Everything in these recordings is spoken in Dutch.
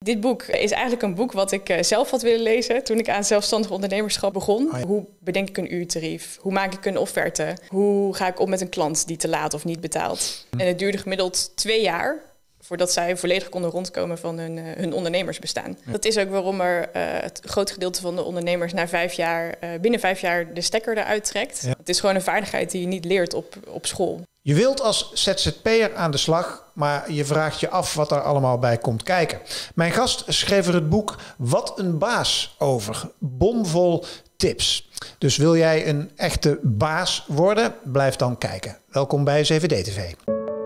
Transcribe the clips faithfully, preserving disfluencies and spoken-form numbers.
Dit boek is eigenlijk een boek wat ik zelf had willen lezen toen ik aan zelfstandig ondernemerschap begon. Oh ja. Hoe bedenk ik een uurtarief? Hoe maak ik een offerte? Hoe ga ik om met een klant die te laat of niet betaalt? Hm. En het duurde gemiddeld twee jaar voordat zij volledig konden rondkomen van hun, uh, hun ondernemersbestaan. Ja. Dat is ook waarom er uh, het groot gedeelte van de ondernemers na vijf jaar, uh, binnen vijf jaar de stekker eruit trekt. Ja. Het is gewoon een vaardigheid die je niet leert op, op school. Je wilt als Z Z P'er aan de slag, maar je vraagt je af wat er allemaal bij komt kijken. Mijn gast schreef er het boek Wat een baas over. Bomvol tips. Dus wil jij een echte baas worden? Blijf dan kijken. Welkom bij Z V D T V.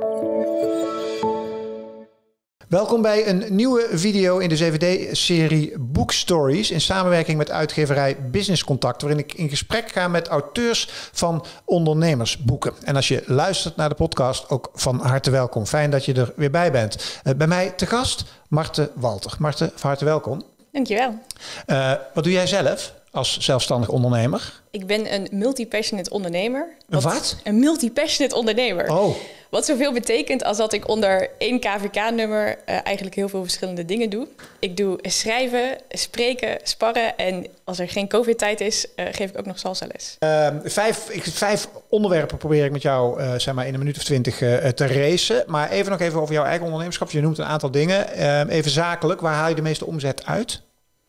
Welkom bij een nieuwe video in de Z V D-serie Book Stories in samenwerking met uitgeverij Business Contact, waarin ik in gesprek ga met auteurs van ondernemersboeken. En als je luistert naar de podcast, ook van harte welkom. Fijn dat je er weer bij bent. Uh, bij mij te gast Marthe Walter. Marthe, van harte welkom. Dankjewel. Uh, wat doe jij zelf als zelfstandig ondernemer? Ik ben een multi-passionate ondernemer. Wat? wat? Een multi-passionate ondernemer. Oh. Wat zoveel betekent als dat ik onder één K V K-nummer uh, eigenlijk heel veel verschillende dingen doe. Ik doe schrijven, spreken, sparren en als er geen COVID-tijd is, uh, geef ik ook nog salsa-les. Uh, vijf, ik, vijf onderwerpen probeer ik met jou uh, zeg maar in een minuut of twintig uh, te racen. Maar even nog even over jouw eigen ondernemerschap. Je noemt een aantal dingen. Uh, even zakelijk, waar haal je de meeste omzet uit?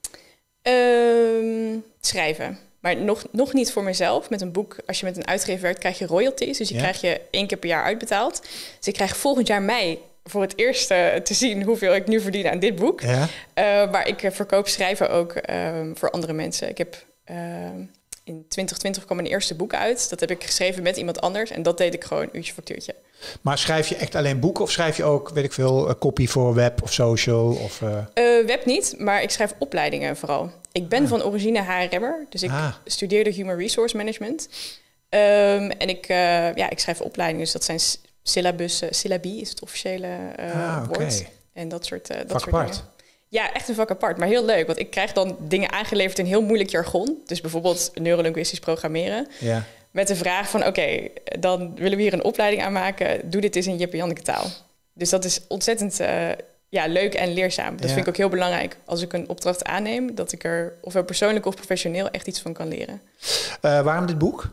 Uh, schrijven. Maar nog, nog niet voor mezelf. Met een boek, als je met een uitgever werkt, krijg je royalties. Dus die ja. krijg je één keer per jaar uitbetaald. Dus ik krijg volgend jaar mei voor het eerst uh, te zien hoeveel ik nu verdien aan dit boek. Ja. Uh, maar ik uh, verkoop schrijven ook uh, voor andere mensen. Ik heb uh, in twintig twintig kwam mijn eerste boek uit. Dat heb ik geschreven met iemand anders. En dat deed ik gewoon uurtje factuurtje. Maar schrijf je echt alleen boeken of schrijf je ook, weet ik veel, copy voor web of social? Of, uh... Uh, web niet, maar ik schrijf opleidingen vooral. Ik ben ah. van origine H R M'er, dus ik ah. studeerde Human Resource Management. Um, en ik, uh, ja, ik schrijf opleidingen, dus dat zijn syllabussen. Syllabie is het officiële uh, ah, okay. woord. En dat soort, uh, dat vak soort apart. dingen. Ja, echt een vak apart, maar heel leuk. Want ik krijg dan dingen aangeleverd in heel moeilijk jargon. Dus bijvoorbeeld neurolinguistisch programmeren. Ja. Met de vraag van, oké, okay, dan willen we hier een opleiding aan maken. Doe dit eens in Jip en Janneke taal. Dus dat is ontzettend uh, ja, leuk en leerzaam. Dat ja. vind ik ook heel belangrijk als ik een opdracht aanneem. Dat ik er, ofwel persoonlijk of professioneel, echt iets van kan leren. Uh, waarom dit boek?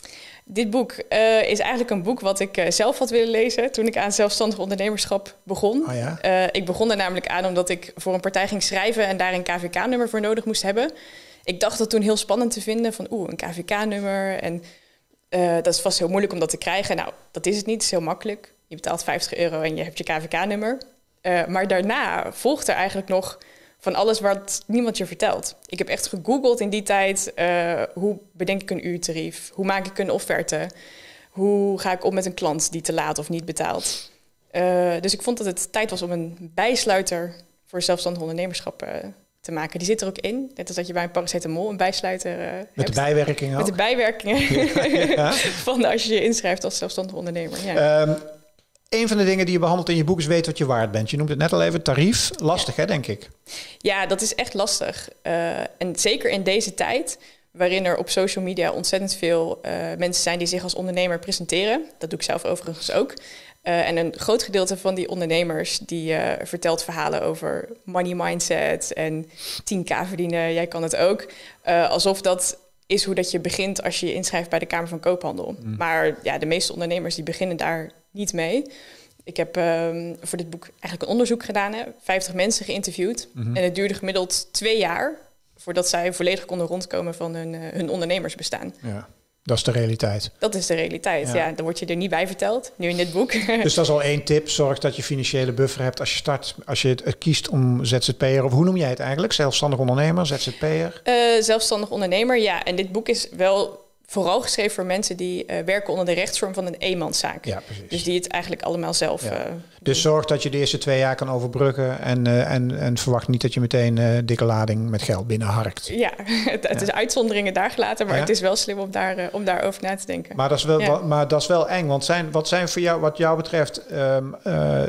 Dit boek uh, is eigenlijk een boek wat ik uh, zelf had willen lezen toen ik aan zelfstandig ondernemerschap begon. Oh ja? uh, ik begon er namelijk aan omdat ik voor een partij ging schrijven en daar een K V K-nummer voor nodig moest hebben. Ik dacht dat toen heel spannend te vinden van oeh, een K V K-nummer en uh, dat is vast heel moeilijk om dat te krijgen. Nou, dat is het niet, het is heel makkelijk. Je betaalt vijftig euro en je hebt je K V K-nummer. Uh, maar daarna volgt er eigenlijk nog van alles wat niemand je vertelt. Ik heb echt gegoogeld in die tijd, uh, hoe bedenk ik een uurtarief? Hoe maak ik een offerte? Hoe ga ik om met een klant die te laat of niet betaalt? Uh, dus ik vond dat het tijd was om een bijsluiter voor zelfstandig ondernemerschap uh, te maken. Die zit er ook in. Net als dat je bij een paracetamol een bijsluiter uh, Met hebt. de bijwerkingen ook? Met de bijwerkingen ja, ja. van als je je inschrijft als zelfstandig ondernemer. Ja. Um, Een van de dingen die je behandelt in je boek is weet wat je waard bent. Je noemt het net al even, tarief. Lastig, ja. hè, denk ik? Ja, dat is echt lastig. Uh, en zeker in deze tijd, waarin er op social media ontzettend veel uh, mensen zijn die zich als ondernemer presenteren. Dat doe ik zelf overigens ook. Uh, en een groot gedeelte van die ondernemers die uh, vertelt verhalen over money mindset en tien k verdienen, jij kan het ook. Uh, alsof dat is hoe dat je begint als je je inschrijft bij de Kamer van Koophandel. Mm. Maar ja, de meeste ondernemers die beginnen daar niet mee. Ik heb um, voor dit boek eigenlijk een onderzoek gedaan. Hè, vijftig mensen geïnterviewd. Mm-hmm. En het duurde gemiddeld twee jaar voordat zij volledig konden rondkomen van hun, uh, hun ondernemersbestaan. Ja, dat is de realiteit. Dat is de realiteit, ja. ja. Dan word je er niet bij verteld, nu in dit boek. Dus dat is al één tip. Zorg dat je financiële buffer hebt als je start. Als je het, het kiest om Z Z P'er, of hoe noem jij het eigenlijk? Zelfstandig ondernemer, Z Z P'er? Uh, zelfstandig ondernemer, ja. En dit boek is wel vooral geschreven voor mensen die uh, werken onder de rechtsvorm van een eenmanszaak. Ja, precies. Dus die het eigenlijk allemaal zelf ja. uh, Dus zorg dat je de eerste twee jaar kan overbruggen en, uh, en, en verwacht niet dat je meteen uh, dikke lading met geld binnenharkt. Ja, het, het ja. is uitzonderingen daar gelaten, maar ja. het is wel slim om, daar, uh, om daarover na te denken. Maar dat is wel, ja. wa, maar dat is wel eng, want zijn, wat zijn voor jou, wat jou betreft, um, uh,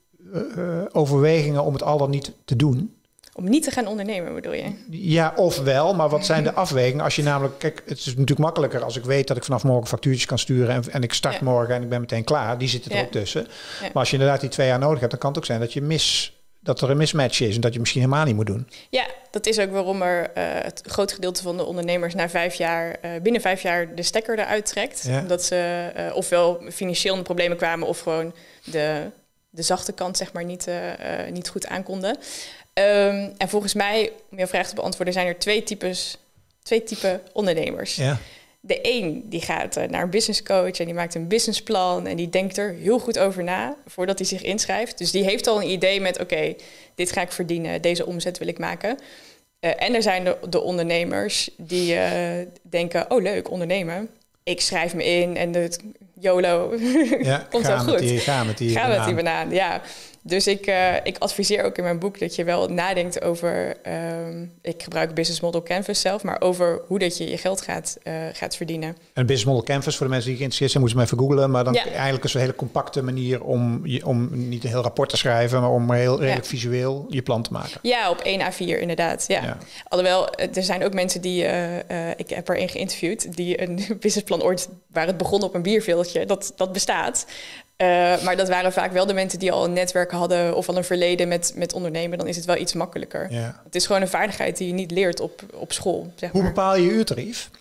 uh, overwegingen om het al dan niet te doen? Om niet te gaan ondernemen, bedoel je? Ja, of wel. Maar wat zijn de afwegingen? Als je namelijk... Kijk, het is natuurlijk makkelijker als ik weet dat ik vanaf morgen factuurtjes kan sturen en, en ik start ja. morgen en ik ben meteen klaar. Die zitten er ja. ook tussen. Ja. Maar als je inderdaad die twee jaar nodig hebt, dan kan het ook zijn dat je mis dat er een mismatch is en dat je misschien helemaal niet moet doen. Ja, dat is ook waarom er uh, het groot gedeelte van de ondernemers na vijf jaar, uh, binnen vijf jaar de stekker eruit trekt. Ja. Omdat ze uh, ofwel financieel in de problemen kwamen of gewoon de, de zachte kant zeg maar niet, uh, uh, niet goed aankonden. Um, en volgens mij, om jouw vraag te beantwoorden, zijn er twee types, twee typen ondernemers. Ja. De een die gaat uh, naar een business coach en die maakt een businessplan en die denkt er heel goed over na voordat hij zich inschrijft. Dus die heeft al een idee met oké, okay, dit ga ik verdienen, deze omzet wil ik maken. Uh, en er zijn de, de ondernemers die uh, denken, oh leuk, ondernemen. Ik schrijf me in en de YOLO ja, komt wel goed. Die, ga met die ga banaan. met die banaan, ja. Dus ik, uh, ik adviseer ook in mijn boek dat je wel nadenkt over... Um, ik gebruik Business Model Canvas zelf, maar over hoe dat je je geld gaat, uh, gaat verdienen. En Business Model Canvas, voor de mensen die geïnteresseerd zijn, moeten ze maar even googlen. Maar dan ja. eigenlijk is het een hele compacte manier om, om niet een heel rapport te schrijven, maar om heel redelijk ja. visueel je plan te maken. Ja, op één A vier inderdaad. Ja. Ja. Alhoewel, er zijn ook mensen die, uh, uh, ik heb er één geïnterviewd, die een businessplan ooit, waar het begon op een bierveeltje, dat, dat bestaat. Uh, maar dat waren vaak wel de mensen die al een netwerk hadden of al een verleden met, met ondernemen. Dan is het wel iets makkelijker. Ja. Het is gewoon een vaardigheid die je niet leert op, op school. Zeg maar. Hoe bepaal je je uurtarief?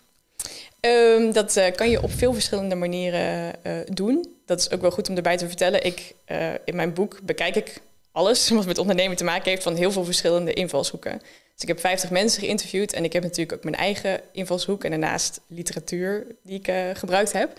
Um, dat uh, kan je op veel verschillende manieren uh, doen. Dat is ook wel goed om erbij te vertellen. Ik, uh, in mijn boek bekijk ik alles wat met ondernemen te maken heeft van heel veel verschillende invalshoeken. Dus ik heb vijftig mensen geïnterviewd en ik heb natuurlijk ook mijn eigen invalshoek en daarnaast literatuur die ik uh, gebruikt heb.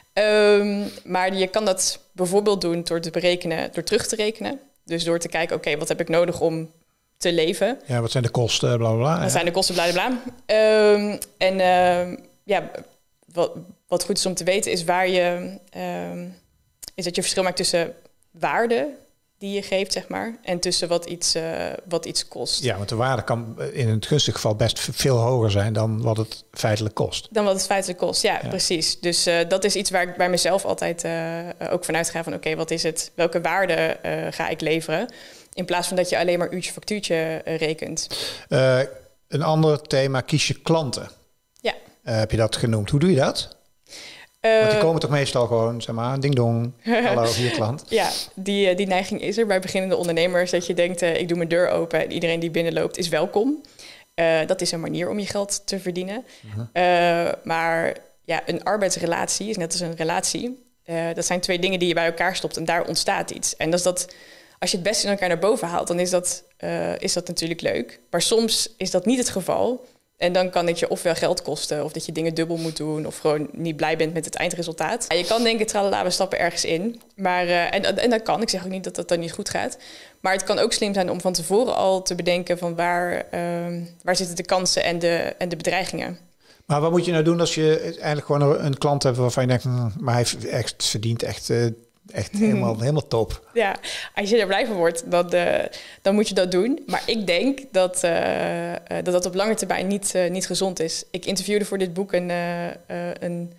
Um, maar je kan dat bijvoorbeeld doen door te berekenen, door terug te rekenen. Dus door te kijken, oké, okay, wat heb ik nodig om te leven? Ja, wat zijn de kosten, bla bla bla. Wat ja. zijn de kosten, bla bla bla. Um, en uh, ja, wat, wat goed is om te weten is waar je um, is dat je verschil maakt tussen waarde die je geeft, zeg maar, en tussen wat iets, uh, wat iets kost. Ja, want de waarde kan in het gunstige geval best veel hoger zijn dan wat het feitelijk kost. Dan wat het feitelijk kost, ja, ja. precies. Dus uh, dat is iets waar ik bij mezelf altijd uh, ook vanuit ga van oké, okay, wat is het? Welke waarde uh, ga ik leveren? In plaats van dat je alleen maar uurtje factuurtje uh, rekent. Uh, een ander thema, kies je klanten. Ja. Uh, heb je dat genoemd? Hoe doe je dat? Uh, Want die komen toch meestal gewoon, zeg maar, ding dong, hallo, hier klant. Ja, die, die neiging is er bij beginnende ondernemers. Dat je denkt, uh, ik doe mijn deur open en iedereen die binnenloopt is welkom. Uh, dat is een manier om je geld te verdienen. Uh-huh. Uh, maar ja, een arbeidsrelatie is net als een relatie. Uh, dat zijn twee dingen die je bij elkaar stopt en daar ontstaat iets. En dat is dat, als je het beste in elkaar naar boven haalt, dan is dat, uh, is dat natuurlijk leuk. Maar soms is dat niet het geval. En dan kan het je ofwel geld kosten, of dat je dingen dubbel moet doen, of gewoon niet blij bent met het eindresultaat. Ja, je kan denken, tralala, we stappen ergens in. Maar, uh, en, en dat kan, ik zeg ook niet dat dat dan niet goed gaat. Maar het kan ook slim zijn om van tevoren al te bedenken van waar, uh, waar zitten de kansen en de, en de bedreigingen. Maar wat moet je nou doen als je eigenlijk gewoon een klant hebt waarvan je denkt, hm, maar hij echt, verdient echt... Uh, Echt helemaal, helemaal top. Ja, als je er blij van wordt, dan, uh, dan moet je dat doen. Maar ik denk dat uh, uh, dat, dat op lange termijn niet, uh, niet gezond is. Ik interviewde voor dit boek een, uh, uh, een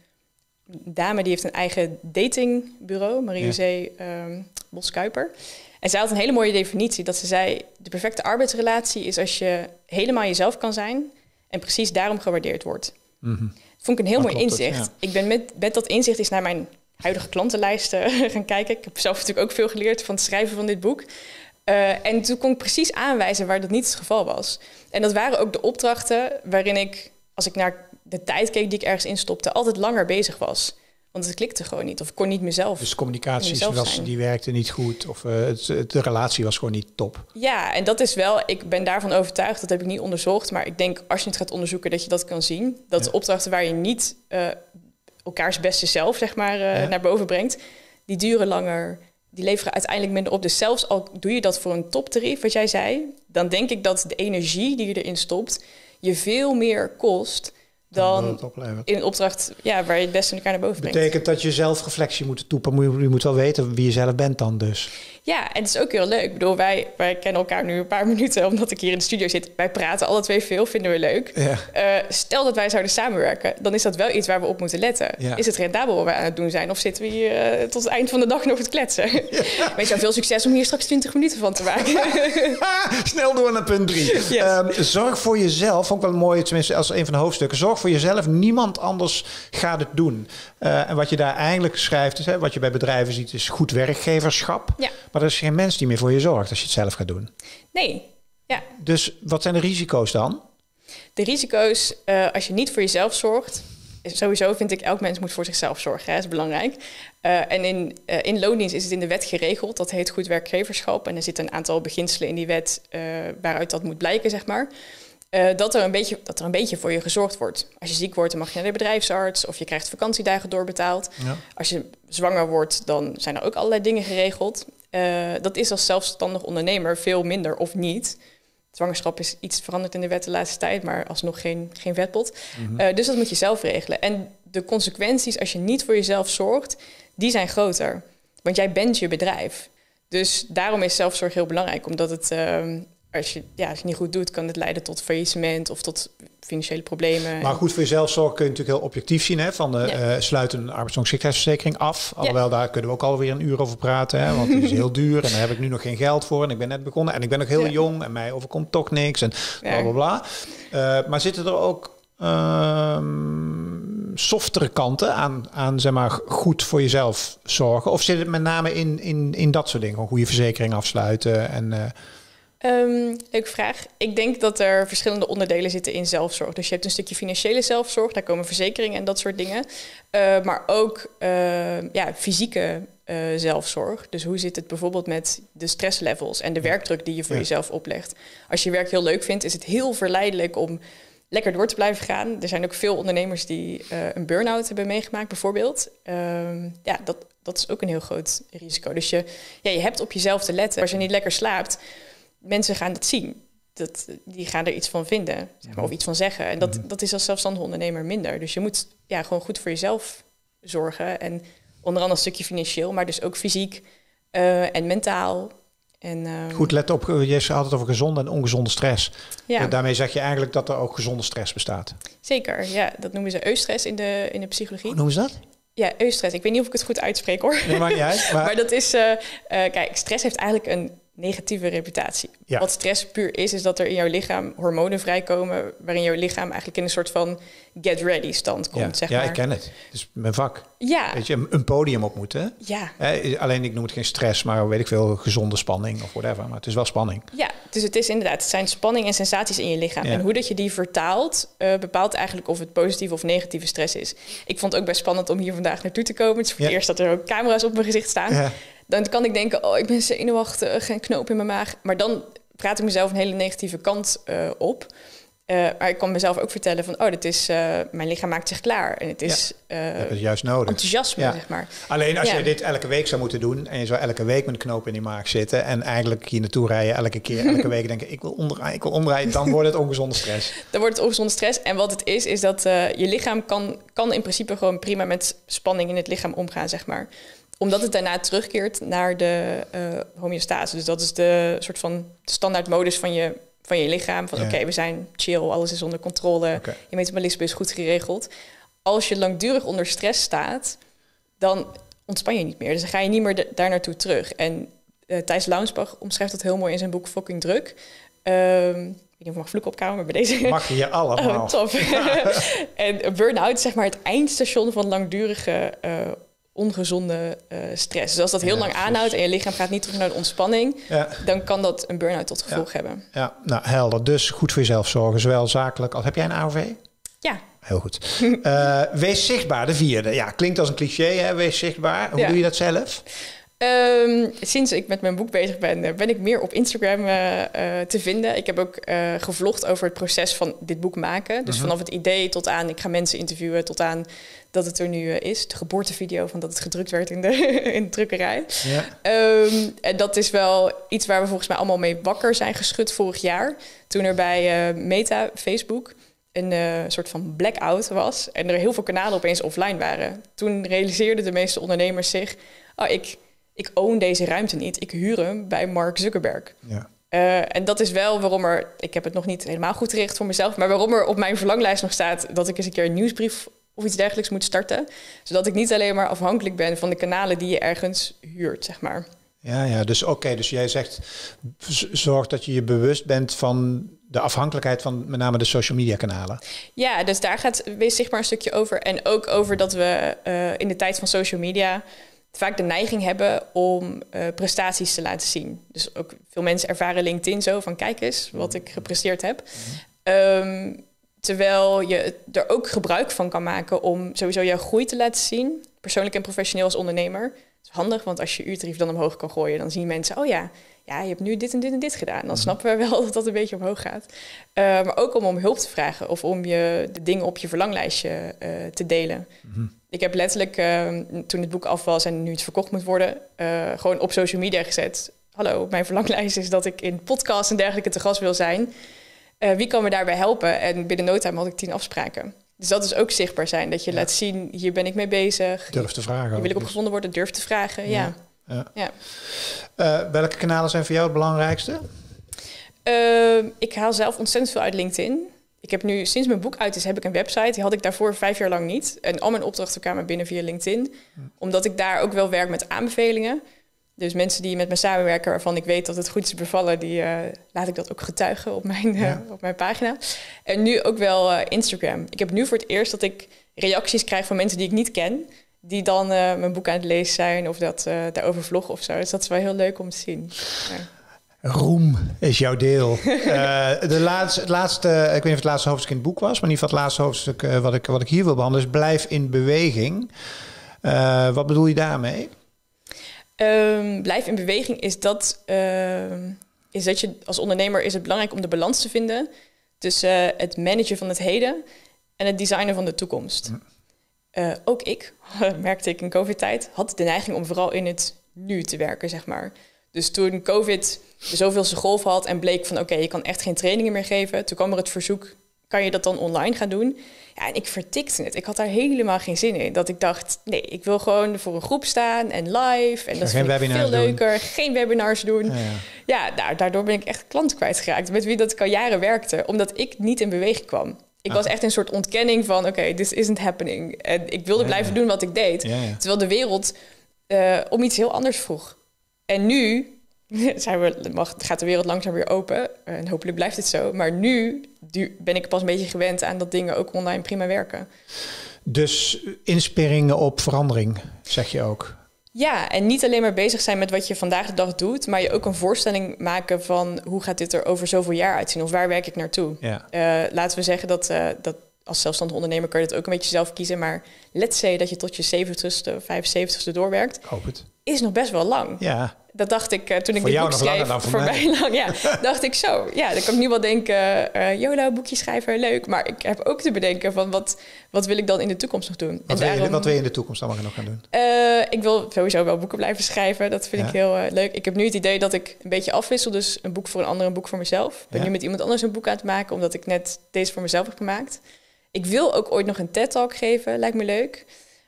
dame die heeft een eigen datingbureau, Marie-José ja. um, Bos-Kuiper. En zij had een hele mooie definitie. Dat ze zei, de perfecte arbeidsrelatie is als je helemaal jezelf kan zijn en precies daarom gewaardeerd wordt. Mm-hmm. Dat vond ik een heel maar mooi inzicht. Het, ja. Ik ben met, met dat inzicht is naar mijn huidige klantenlijsten gaan kijken. Ik heb zelf natuurlijk ook veel geleerd van het schrijven van dit boek. Uh, en toen kon ik precies aanwijzen waar dat niet het geval was. En dat waren ook de opdrachten waarin ik, als ik naar de tijd keek die ik ergens instopte, altijd langer bezig was. Want het klikte gewoon niet. Of ik kon niet mezelf Dus de communicatie was, die werkte niet goed. Of uh, het, de relatie was gewoon niet top. Ja, en dat is wel, ik ben daarvan overtuigd, dat heb ik niet onderzocht. Maar ik denk, als je het gaat onderzoeken, dat je dat kan zien. Dat ja. de opdrachten waar je niet uh, elkaars beste zelf, zeg maar, uh, ja. naar boven brengt, die duren langer. Die leveren uiteindelijk minder op. Dus zelfs al doe je dat voor een toptarief, wat jij zei, dan denk ik dat de energie die je erin stopt je veel meer kost dan in een opdracht ja, waar je het beste in elkaar naar boven brengt. Betekent dat je zelfreflectie moet toepassen. Je moet wel weten wie je zelf bent dan dus. Ja, en het is ook heel leuk. Ik bedoel, wij, wij kennen elkaar nu een paar minuten, omdat ik hier in de studio zit. Wij praten alle twee veel, vinden we leuk. Ja. Uh, stel dat wij zouden samenwerken, dan is dat wel iets waar we op moeten letten. Ja. Is het rendabel wat we aan het doen zijn? Of zitten we hier uh, tot het eind van de dag nog te kletsen? Ja. Wees jou veel succes om hier straks twintig minuten van te maken. Snel door naar punt drie. Yes. Um, zorg voor jezelf, vond ik wel mooi, tenminste als een van de hoofdstukken. Zorg voor jezelf, niemand anders gaat het doen. Uh, en wat je daar eigenlijk schrijft, is, hè, wat je bij bedrijven ziet, is goed werkgeverschap. Ja. Maar er is geen mens die meer voor je zorgt als je het zelf gaat doen. Nee, ja. Dus wat zijn de risico's dan? De risico's, uh, als je niet voor jezelf zorgt... Sowieso vind ik, elk mens moet voor zichzelf zorgen. Hè? Dat is belangrijk. Uh, en in, uh, in loondienst is het in de wet geregeld. Dat heet goed werkgeverschap. En er zitten een aantal beginselen in die wet... Uh, waaruit dat moet blijken, zeg maar. Uh, dat, er een beetje, dat er een beetje voor je gezorgd wordt. Als je ziek wordt, dan mag je naar de bedrijfsarts... of je krijgt vakantiedagen doorbetaald. Ja. Als je zwanger wordt, dan zijn er ook allerlei dingen geregeld. Uh, dat is als zelfstandig ondernemer veel minder of niet... Zwangerschap is iets veranderd in de wet de laatste tijd, maar alsnog geen, geen vetpot. Mm-hmm. Uh, dus dat moet je zelf regelen. En de consequenties als je niet voor jezelf zorgt, die zijn groter. Want jij bent je bedrijf. Dus daarom is zelfzorg heel belangrijk. Omdat het, uh, als, je, ja, als je niet goed doet, kan het leiden tot faillissement of tot financiële problemen. Maar goed voor jezelf zorgen kun je natuurlijk heel objectief zien. Hè? Van de, ja. uh, sluit een arbeidsongeschiktheidsverzekering af. Alhoewel, ja. daar kunnen we ook alweer een uur over praten. Hè? Want het is heel duur en daar heb ik nu nog geen geld voor. En ik ben net begonnen en ik ben nog heel ja. jong en mij overkomt toch niks. En bla bla bla. Uh, maar zitten er ook uh, softere kanten aan, aan zeg maar, goed voor jezelf zorgen? Of zit het met name in, in, in dat soort dingen? Een goede verzekering afsluiten en... Uh, Um, leuke vraag. Ik denk dat er verschillende onderdelen zitten in zelfzorg. Dus je hebt een stukje financiële zelfzorg, daar komen verzekeringen en dat soort dingen. Uh, maar ook uh, ja, fysieke uh, zelfzorg. Dus hoe zit het bijvoorbeeld met de stresslevels en de werkdruk die je voor ja. jezelf oplegt? Als je werk heel leuk vindt, is het heel verleidelijk om lekker door te blijven gaan. Er zijn ook veel ondernemers die uh, een burn-out hebben meegemaakt, bijvoorbeeld. Uh, ja, dat, dat is ook een heel groot risico. Dus je, ja, je hebt op jezelf te letten. Als je niet lekker slaapt, mensen gaan het zien. Dat, die gaan er iets van vinden, zeg maar, of iets van zeggen. En dat, dat is als zelfstandig ondernemer minder. Dus je moet ja, gewoon goed voor jezelf zorgen. En onder andere een stukje financieel, maar dus ook fysiek uh, en mentaal. En, uh, goed, let op, je had het over gezonde en ongezonde stress. Ja. Daarmee zeg je eigenlijk dat er ook gezonde stress bestaat. Zeker, ja. Dat noemen ze eustress in de, in de psychologie. Hoe noemen ze dat? Ja, eustress. Ik weet niet of ik het goed uitspreek, hoor. Nee, maakt niet uit. Maar, maar dat is... Uh, uh, kijk, stress heeft eigenlijk een negatieve reputatie. Ja. Wat stress puur is, is dat er in jouw lichaam hormonen vrijkomen, waarin jouw lichaam eigenlijk in een soort van get ready stand komt. Ja, zeg ja maar. Ik ken het. Het is mijn vak. Ja. Weet je, een podium op moeten. Ja. Eh, alleen ik noem het geen stress, maar weet ik veel, gezonde spanning of whatever. Maar het is wel spanning. Ja, dus het is inderdaad, het zijn spanning en sensaties in je lichaam. Ja. En hoe dat je die vertaalt, uh, bepaalt eigenlijk of het positieve of negatieve stress is. Ik vond het ook best spannend om hier vandaag naartoe te komen. Het is voor het ja. eerst dat er ook camera's op mijn gezicht staan. Ja. Dan kan ik denken, oh, ik ben zenuwachtig, geen knoop in mijn maag. Maar dan praat ik mezelf een hele negatieve kant uh, op. Uh, maar ik kan mezelf ook vertellen van, oh, dit is, uh, mijn lichaam maakt zich klaar. En het is, ja, uh, dat is juist nodig. Enthousiasme, ja. zeg maar. Alleen als ja. je dit elke week zou moeten doen en je zou elke week met een knoop in die maag zitten en eigenlijk hier naartoe rijden elke keer, elke week denken, ik wil omdraaien, ik wil omdraaien, dan wordt het ongezonde stress. Dan wordt het ongezonde stress. En wat het is, is dat uh, je lichaam kan, kan in principe gewoon prima met spanning in het lichaam omgaan, zeg maar. Omdat het daarna terugkeert naar de uh, homeostase. Dus dat is de soort van standaardmodus van je, van je lichaam. Van ja. oké, okay, we zijn chill, alles is onder controle. Okay. Je metabolisme is goed geregeld. Als je langdurig onder stress staat, dan ontspan je niet meer. Dus dan ga je niet meer de, daar naartoe terug. En uh, Thijs Launsbach omschrijft dat heel mooi in zijn boek Fucking Druk. Um, ik weet niet of ik mag vloeken opkomen, maar bij deze... Mag je je allemaal. Oh, tof. Ja. En burn-out is zeg maar het eindstation van langdurige... Uh, ongezonde uh, stress. Dus als dat heel ja, lang aanhoudt en je lichaam gaat niet terug naar de ontspanning, ja. dan kan dat een burn-out tot gevolg ja. hebben. Ja, nou helder. Dus goed voor jezelf zorgen, zowel zakelijk als... Heb jij een A O V? Ja. Heel goed. uh, wees zichtbaar, de vierde. Ja, klinkt als een cliché, hè? Wees zichtbaar. Hoe ja. doe je dat zelf? Um, sinds ik met mijn boek bezig ben, ben ik meer op Instagram uh, uh, te vinden. Ik heb ook uh, gevlogd over het proces van dit boek maken. Dus uh-huh. vanaf het idee tot aan, ik ga mensen interviewen, tot aan dat het er nu uh, is. De geboortevideo van dat het gedrukt werd in de, in de drukkerij. Ja. Um, en dat is wel iets waar we volgens mij allemaal mee wakker zijn geschud vorig jaar. Toen er bij uh, Meta, Facebook, een uh, soort van blackout was. En er heel veel kanalen opeens offline waren. Toen realiseerden de meeste ondernemers zich, oh, ik... ik own deze ruimte niet. Ik huur hem bij Mark Zuckerberg. Ja. Uh, en dat is wel waarom er... Ik heb het nog niet helemaal goed gericht voor mezelf... maar waarom er op mijn verlanglijst nog staat... dat ik eens een keer een nieuwsbrief of iets dergelijks moet starten. Zodat ik niet alleen maar afhankelijk ben... van de kanalen die je ergens huurt, zeg maar. Ja, ja, dus oké. Okay, dus jij zegt... zorg dat je je bewust bent van... de afhankelijkheid van met name de social media kanalen. Ja, dus daar gaat Wees Zichtbaar een stukje over. En ook over dat we uh, in de tijd van social media... vaak de neiging hebben om uh, prestaties te laten zien. Dus ook veel mensen ervaren LinkedIn zo van kijk eens wat ik gepresteerd heb. Um, terwijl je er ook gebruik van kan maken om sowieso jouw groei te laten zien. Persoonlijk en professioneel als ondernemer. Dat is handig, want als je uurtarief dan omhoog kan gooien, dan zien mensen, oh ja, ja, je hebt nu dit en dit en dit gedaan. Dan snappen we wel dat dat een beetje omhoog gaat. Uh, maar ook om om hulp te vragen of om je de dingen op je verlanglijstje uh, te delen. Mm-hmm. Ik heb letterlijk, uh, toen het boek af was en nu het verkocht moet worden, uh, gewoon op social media gezet. Hallo, mijn verlanglijst is dat ik in podcasts en dergelijke te gast wil zijn. Uh, wie kan me daarbij helpen? En binnen no time had ik tien afspraken. Dus dat is ook zichtbaar zijn. Dat je ja. laat zien, hier ben ik mee bezig. Durf te vragen. Hier wil ik op gevonden worden, durf te vragen. Ja. ja. ja. Uh, welke kanalen zijn voor jou het belangrijkste? Uh, ik haal zelf ontzettend veel uit LinkedIn. Ik heb nu, sinds mijn boek uit is, heb ik een website. Die had ik daarvoor vijf jaar lang niet. En al mijn opdrachten kwamen binnen via LinkedIn. Hm. Omdat ik daar ook wel werk met aanbevelingen. Dus mensen die met me samenwerken, waarvan ik weet dat het goed is bevallen, die uh, laat ik dat ook getuigen op mijn, ja. uh, op mijn pagina. En nu ook wel uh, Instagram. Ik heb nu voor het eerst dat ik reacties krijg van mensen die ik niet ken, die dan uh, mijn boek aan het lezen zijn of dat uh, daarover vloggen of zo. Dus dat is wel heel leuk om te zien. Ja. Roem is jouw deel. uh, de laatste, het laatste, ik weet niet of het laatste hoofdstuk in het boek was, maar in ieder geval het laatste hoofdstuk uh, wat, ik, wat ik hier wil behandelen is blijf in beweging. Uh, wat bedoel je daarmee? Um, blijf in beweging is dat, uh, is dat je als ondernemer is het belangrijk om de balans te vinden tussen uh, het managen van het heden en het designen van de toekomst. Uh, ook ik, merkte ik in COVID-tijd, had de neiging om vooral in het nu te werken, zeg maar. Dus toen COVID de zoveelste golf had en bleek van oké, okay, je kan echt geen trainingen meer geven. Toen kwam er het verzoek, kan je dat dan online gaan doen? Ja, en ik vertikte het. Ik had daar helemaal geen zin in. Dat ik dacht, nee, ik wil gewoon voor een groep staan en live. En dat vind ik veel leuker. Doen. Geen webinars doen. Ja, ja. ja, daardoor ben ik echt klanten kwijtgeraakt. Met wie dat ik al jaren werkte. Omdat ik niet in beweging kwam. Ik ah. was echt een soort ontkenning van, oké, okay, this isn't happening. En ik wilde ja, blijven ja. doen wat ik deed. Ja, ja. Terwijl de wereld uh, om iets heel anders vroeg. En nu zijn we, mag, gaat de wereld langzaam weer open. En hopelijk blijft het zo. Maar nu ben ik pas een beetje gewend aan dat dingen ook online prima werken. Dus insperingen op verandering, zeg je ook? Ja, en niet alleen maar bezig zijn met wat je vandaag de dag doet, maar je ook een voorstelling maken van hoe gaat dit er over zoveel jaar uitzien? Of waar werk ik naartoe? Ja. Uh, laten we zeggen dat, uh, dat als zelfstandig ondernemer kan je dat ook een beetje zelf kiezen. Maar let's say dat je tot je zeventigste, vijfenzeventigste doorwerkt. Ik hoop het. Is nog best wel lang. Ja. Dat dacht ik uh, toen ik voor dit jou boek nog schreef. Voor, voor mij lang, ja. dacht ik zo. Ja, dan kan ik nu wel denken, uh, YOLO, boekje schrijven, leuk. Maar ik heb ook te bedenken van wat, wat wil ik dan in de toekomst nog doen? Wat, en wil, daarom, je, wat wil je in de toekomst dan nog gaan doen? Uh, ik wil sowieso wel boeken blijven schrijven. Dat vind ja. ik heel uh, leuk. Ik heb nu het idee dat ik een beetje afwissel. Dus een boek voor een ander, een boek voor mezelf. Ik ben ja. nu met iemand anders een boek aan het maken, omdat ik net deze voor mezelf heb gemaakt. Ik wil ook ooit nog een TED-talk geven. Lijkt me leuk.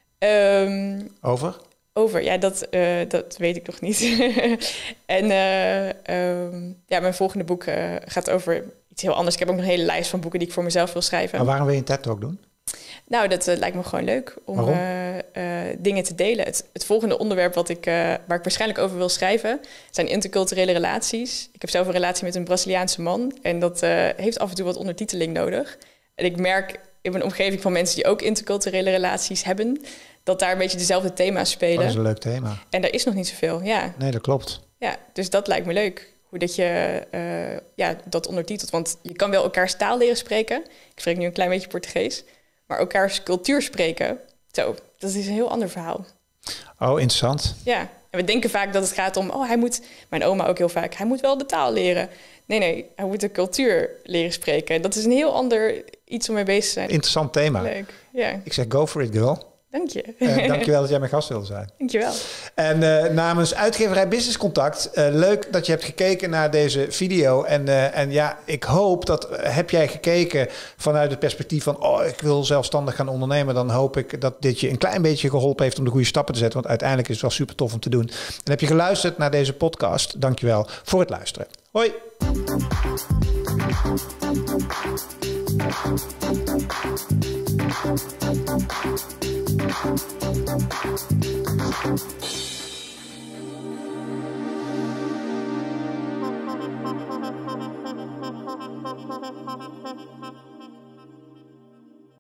Um, Over? Over, ja, dat, uh, dat weet ik nog niet. en uh, um, ja, mijn volgende boek uh, gaat over iets heel anders. Ik heb ook nog een hele lijst van boeken die ik voor mezelf wil schrijven. Maar waarom wil je een TED-talk doen? Nou, dat uh, lijkt me gewoon leuk om uh, uh, dingen te delen. Het, het volgende onderwerp wat ik, uh, waar ik waarschijnlijk over wil schrijven zijn interculturele relaties. Ik heb zelf een relatie met een Braziliaanse man en dat uh, heeft af en toe wat ondertiteling nodig. En ik merk in mijn omgeving van mensen die ook interculturele relaties hebben, dat daar een beetje dezelfde thema's spelen. Dat is een leuk thema. En daar is nog niet zoveel, ja. Nee, dat klopt. Ja, dus dat lijkt me leuk. Hoe dat je uh, ja, dat ondertitelt. Want je kan wel elkaars taal leren spreken. Ik spreek nu een klein beetje Portugees. Maar elkaars cultuur spreken, zo, dat is een heel ander verhaal. Oh, interessant. Ja, en we denken vaak dat het gaat om, oh, hij moet, mijn oma ook heel vaak, hij moet wel de taal leren. Nee, nee, hij moet de cultuur leren spreken. Dat is een heel ander iets om mee bezig te zijn. Interessant thema. Leuk, ja. Ik zeg go for it, girl. Dank je. Uh, dankjewel dat jij mijn gast wilde zijn. Dankjewel. En uh, namens uitgeverij Business Contact, uh, leuk dat je hebt gekeken naar deze video. En, uh, en ja, ik hoop dat, uh, heb jij gekeken vanuit het perspectief van, oh, ik wil zelfstandig gaan ondernemen. Dan hoop ik dat dit je een klein beetje geholpen heeft om de goede stappen te zetten. Want uiteindelijk is het wel super tof om te doen. En heb je geluisterd naar deze podcast, dankjewel voor het luisteren. Hoi. Thank you.